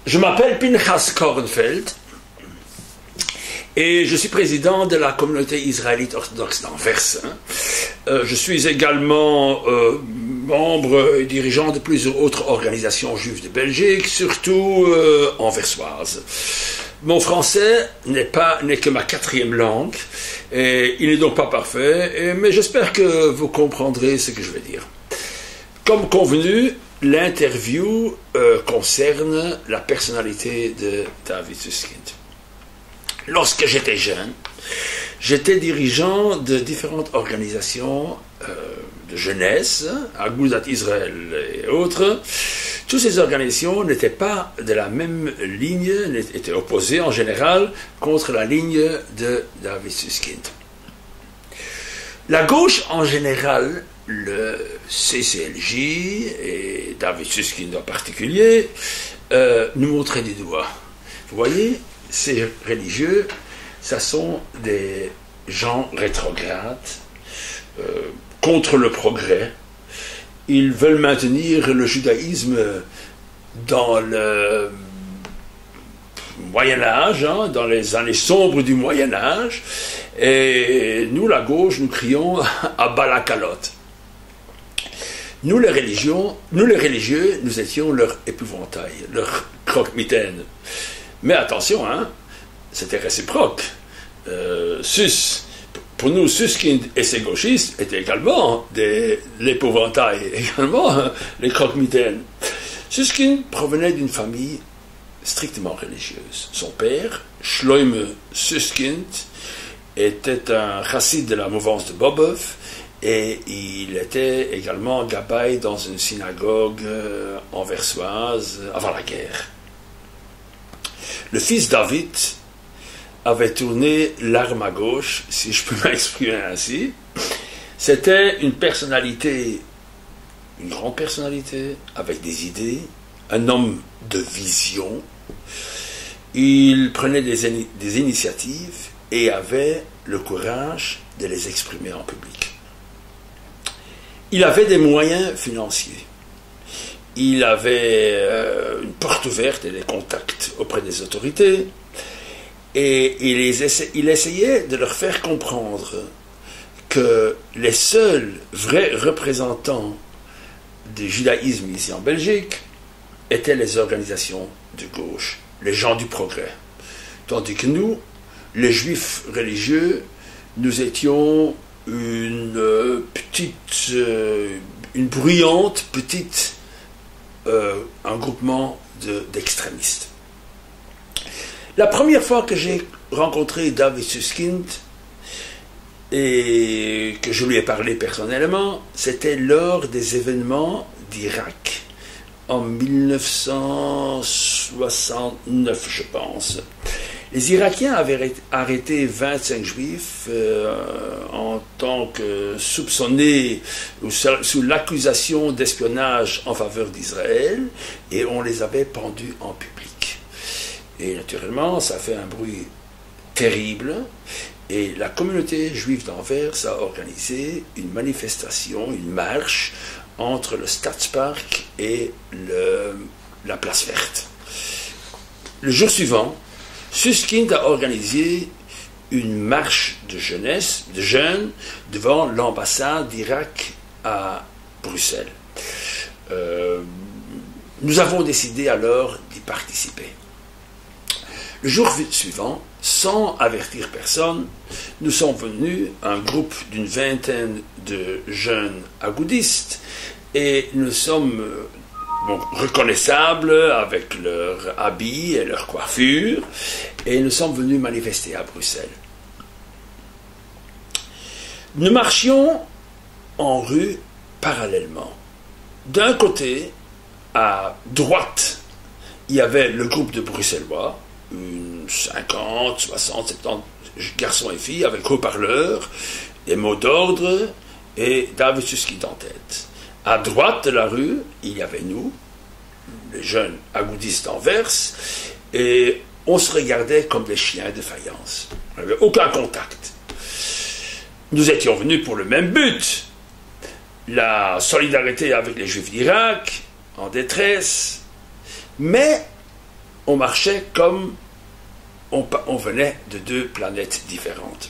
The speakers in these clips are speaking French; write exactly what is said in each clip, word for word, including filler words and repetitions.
Je m'appelle Pinchas Kornfeld et je suis président de la communauté israélite orthodoxe d'Anvers. Euh, je suis également euh, membre et dirigeant de plusieurs autres organisations juives de Belgique, surtout euh, anversoises. Mon français n'est pas n'est que ma quatrième langue, et il n'est donc pas parfait, et, mais j'espère que vous comprendrez ce que je vais dire. Comme convenu, l'interview euh, concerne la personnalité de David Susskind. Lorsque j'étais jeune, j'étais dirigeant de différentes organisations euh, de jeunesse, Agudat Israël et autres. Toutes ces organisations n'étaient pas de la même ligne, étaient opposées en général contre la ligne de David Susskind. La gauche en général, le C C L J et David Susskind en particulier, euh, nous montraient du doigt. Vous voyez, ces religieux, ça sont des gens rétrogrades, euh, contre le progrès. Ils veulent maintenir le judaïsme dans le Moyen-Âge, hein, dans les années sombres du Moyen-Âge, et nous, la gauche, nous crions à Balakalot. Nous, les religions, nous, les religieux, nous étions leur épouvantail, leur croque-mitaine. Mais attention, hein, c'était réciproque. Euh, Sus, pour nous, Susskind et ses gauchistes étaient également des l'épouvantail, également les croque-mitaines. Susskind provenait d'une famille strictement religieuse. Son père, Shloime Susskind, était un chassid de la mouvance de Bobov, et il était également gabbai dans une synagogue euh, anversoise avant la guerre. Le fils David avait tourné l'arme à gauche, si je peux m'exprimer ainsi. C'était une personnalité, une grande personnalité, avec des idées, un homme de vision. Il prenait des, des initiatives et avait le courage de les exprimer en public. Il avait des moyens financiers. Il avait euh, une porte ouverte et des contacts auprès des autorités. Et il, les essa- il essayait de leur faire comprendre que les seuls vrais représentants du judaïsme ici en Belgique étaient les organisations de gauche, les gens du progrès. Tandis que nous, les juifs religieux, nous étions une euh, petite, euh, une bruyante petite, euh, un groupement de, d'extrémistes. La première fois que j'ai rencontré David Susskind et que je lui ai parlé personnellement, c'était lors des événements d'Irak en mille neuf cent soixante-neuf, je pense. Les Irakiens avaient arrêté vingt-cinq juifs euh, en tant que soupçonnés ou sous l'accusation d'espionnage en faveur d'Israël, et on les avait pendus en public. Et naturellement, ça fait un bruit terrible, et la communauté juive d'Anvers a organisé une manifestation, une marche entre le Stadspark et le, la place verte. Le jour suivant, Susskind a organisé une marche de jeunesse, de jeunes, devant l'ambassade d'Irak à Bruxelles. Euh, nous avons décidé alors d'y participer. Le jour suivant, sans avertir personne, nous sommes venus, un groupe d'une vingtaine de jeunes agoudistes, et nous sommes bon, reconnaissables avec leurs habits et leur coiffure, et nous sommes venus manifester à Bruxelles. Nous marchions en rue parallèlement. D'un côté, à droite, il y avait le groupe de Bruxellois, une cinquante, soixante, soixante-dix garçons et filles avec haut-parleurs, des mots d'ordre et David Susskind en tête. À droite de la rue, il y avait nous, les jeunes agoudistes d'Anvers, et on se regardait comme des chiens de faïence. On n'avait aucun contact. Nous étions venus pour le même but, la solidarité avec les Juifs d'Irak, en détresse, mais on marchait comme on, on venait de deux planètes différentes.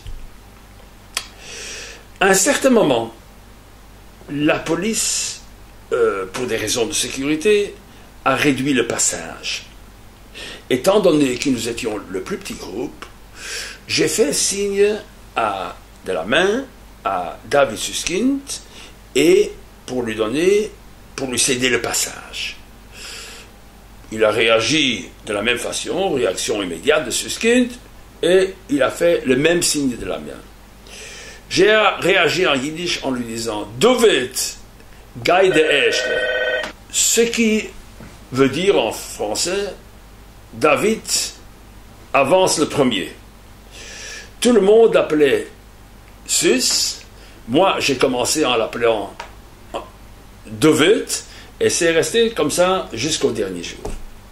À un certain moment, la police, euh, pour des raisons de sécurité, a réduit le passage. Étant donné que nous étions le plus petit groupe, j'ai fait signe à, de la main à David Susskind et pour lui donner, pour lui céder le passage. Il a réagi de la même façon, réaction immédiate de Susskind, et il a fait le même signe de la main. J'ai réagi en yiddish en lui disant « David, Guy de Eschle », ce qui veut dire en français « David avance le premier ». Tout le monde l'appelait Sus. Moi, j'ai commencé en l'appelant David, et c'est resté comme ça jusqu'au dernier jour.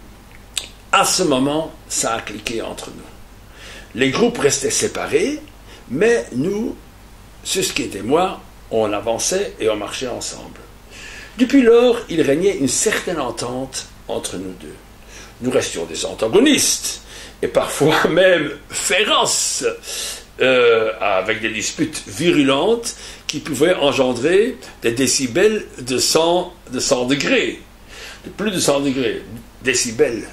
À ce moment, ça a cliqué entre nous. Les groupes restaient séparés, mais nous, Susskind et moi, on avançait et on marchait ensemble. Depuis lors, il régnait une certaine entente entre nous deux. Nous restions des antagonistes, et parfois même féroces, euh, avec des disputes virulentes qui pouvaient engendrer des décibels de cent, de cent degrés, de plus de cent degrés, décibels.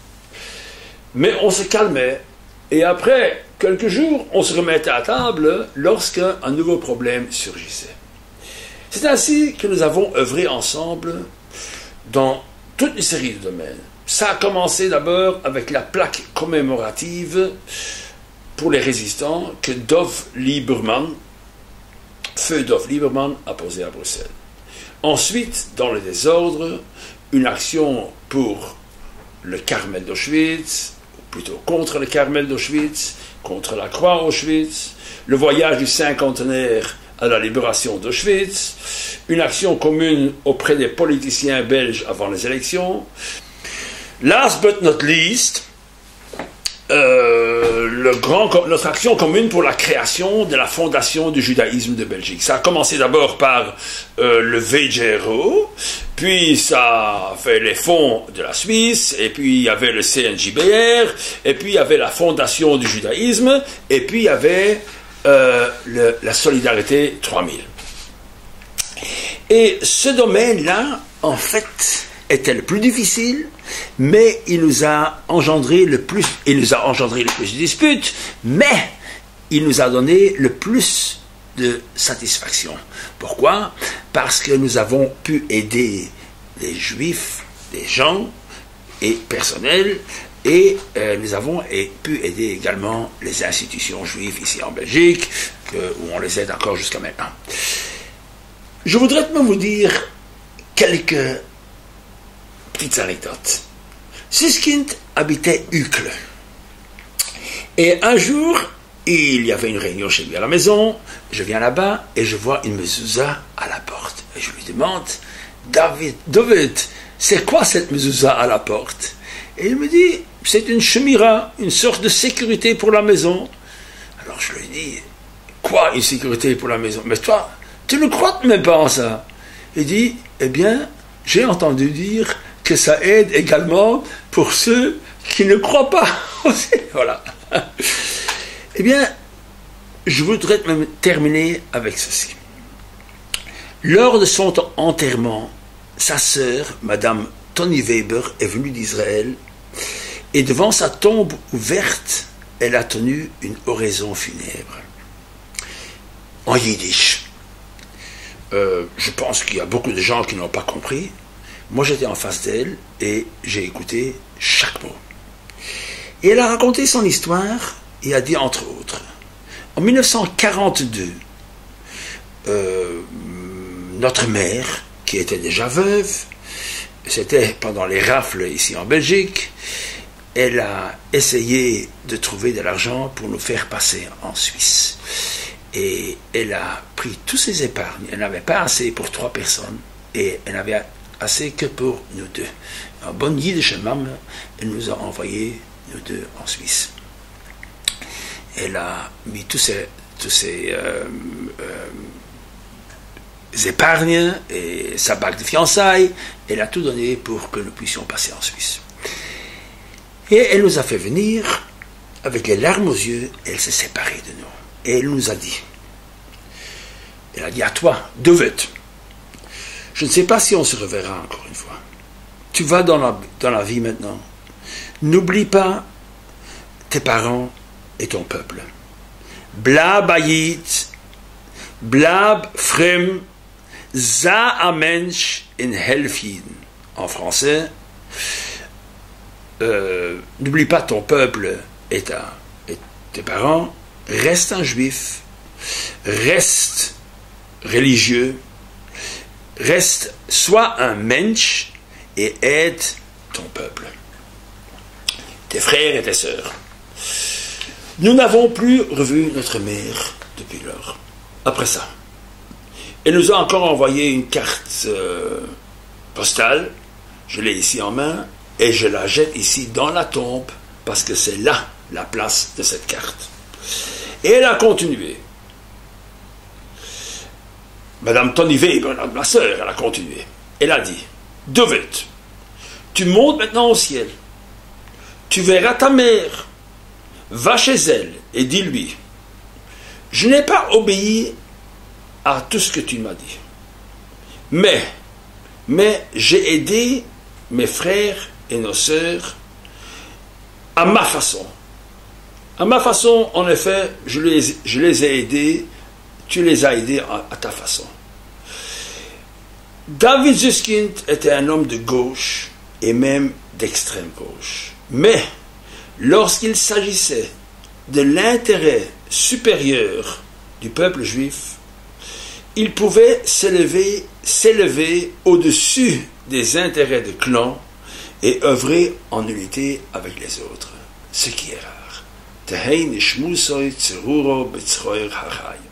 Mais on se calmait, et après quelques jours, on se remettait à table lorsqu'un nouveau problème surgissait. C'est ainsi que nous avons œuvré ensemble dans toute une série de domaines. Ça a commencé d'abord avec la plaque commémorative pour les résistants que Dov Lieberman, feu Dov Lieberman, a posée à Bruxelles. Ensuite, dans le désordre, une action pour le Carmel d'Auschwitz, ou plutôt contre le Carmel d'Auschwitz, contre la croix Auschwitz, le voyage du cinquantenaire à la libération d'Auschwitz, une action commune auprès des politiciens belges avant les élections. Last but not least, euh, le grand, notre action commune pour la création de la fondation du judaïsme de Belgique. Ça a commencé d'abord par euh, le V J R O, puis ça a fait les fonds de la Suisse, et puis il y avait le C N J B R, et puis il y avait la fondation du judaïsme, et puis il y avait euh, le, la solidarité trois mille. Et ce domaine-là, en fait, était le plus difficile, mais il nous a engendré le plus, il nous a engendré le plus de disputes, mais il nous a donné le plus de satisfaction. Pourquoi? Parce que nous avons pu aider les juifs, les gens et personnels, et euh, nous avons et, pu aider également les institutions juives ici en Belgique, que, où on les aide encore jusqu'à maintenant. Je voudrais même vous dire quelques petites anecdotes. Susskind habitait Uccle. Et un jour, il y avait une réunion chez lui à la maison, je viens là-bas et je vois une mezouza à la porte. Et je lui demande, David, David, c'est quoi cette mezouza à la porte? Et il me dit, c'est une chemira, une sorte de sécurité pour la maison. Alors je lui dis, quoi une sécurité pour la maison? Mais toi, tu ne crois même pas en ça? Il dit, eh bien, j'ai entendu dire que ça aide également pour ceux qui ne croient pas. Voilà. Eh bien, je voudrais même terminer avec ceci. Lors de son enterrement, sa sœur, Madame Tony Weber, est venue d'Israël et devant sa tombe ouverte, elle a tenu une oraison funèbre en yiddish. Euh, je pense qu'il y a beaucoup de gens qui n'ont pas compris. Moi, j'étais en face d'elle et j'ai écouté chaque mot. Et elle a raconté son histoire et a dit, entre autres, en mille neuf cent quarante-deux, euh, notre mère, qui était déjà veuve, c'était pendant les rafles ici en Belgique, elle a essayé de trouver de l'argent pour nous faire passer en Suisse. Et elle a pris tous ses épargnes. Elle n'avait pas assez pour trois personnes et elle n'avait assez que pour nous deux. En bonne yiddish mam, elle nous a envoyés, nous deux, en Suisse. Elle a mis tous ses, tous ses euh, euh, épargnes et sa bague de fiançailles. Elle a tout donné pour que nous puissions passer en Suisse. Et elle nous a fait venir, avec les larmes aux yeux, elle s'est séparée de nous. Et elle nous a dit, elle a dit à toi, David, je ne sais pas si on se reverra encore une fois. Tu vas dans la, dans la vie maintenant. N'oublie pas tes parents et ton peuple. Blab ayit, blab frem, za a mensch in helfiden. En français, euh, n'oublie pas ton peuple et, ta, et tes parents, reste un juif, reste religieux, reste, sois un mensch et aide ton peuple, tes frères et tes sœurs. Nous n'avons plus revu notre mère depuis lors. Après ça, elle nous a encore envoyé une carte euh, postale, je l'ai ici en main, et je la jette ici dans la tombe, parce que c'est là la place de cette carte. Et elle a continué. Madame Tony Weber, ma sœur, elle a continué. Elle a dit, David, tu montes maintenant au ciel, tu verras ta mère, va chez elle et dis-lui, je n'ai pas obéi à tout ce que tu m'as dit, mais, mais j'ai aidé mes frères et nos sœurs à ma façon. À ma façon, en effet, je les, je les ai aidés, tu les as aidés à, à ta façon. David Susskind était un homme de gauche et même d'extrême gauche. Mais lorsqu'il s'agissait de l'intérêt supérieur du peuple juif, il pouvait s'élever, s'élever au-dessus des intérêts de clan et œuvrer en unité avec les autres, ce qui est rare. Tehei nishmusoi tzeruro b'tzroir hachai.